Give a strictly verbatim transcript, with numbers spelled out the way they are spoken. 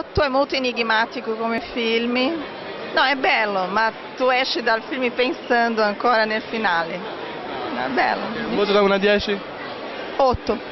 Tu è molto enigmatico come film. No, è bello, ma tu esci dal film pensando ancora nel finale. È bello. Un voto da uno a dieci? otto.